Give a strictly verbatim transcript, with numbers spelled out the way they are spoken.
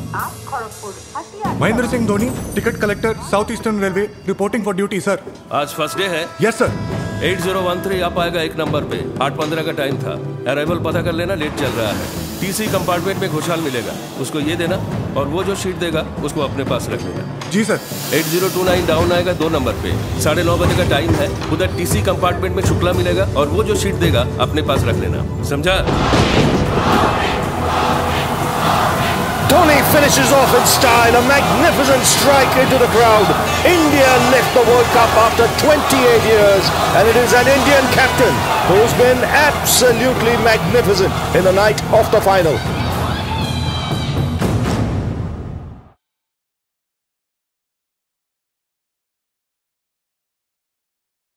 Mahendra Singh Dhoni, ticket collector, South Eastern Railway, reporting for duty sir. आज first day है? Yes sir. Eight zero one three आप आएगा एक number पे। आठ पंद्रह का टाइम था। अराइवल पता कर लेना, लेट चल रहा है। टीसी कंपार्टमेंट में खुशहाल मिलेगा, उसको ये देना और वो जो शीट देगा उसको अपने पास रख लेना। जी sir. Eight zero two nine down आएगा दो नंबर पे। साढ़े नौ बजे का टाइम है। उधर टीसी कंपार्टमेंट में शुक्ला मिलेगा और वो जो शीट देगा अपने पास रख लेना, समझा? Dhoni finishes off in style, a magnificent strike into the crowd. India lift the World Cup after twenty-eight years, and it is an Indian captain who's been absolutely magnificent in the night of the final.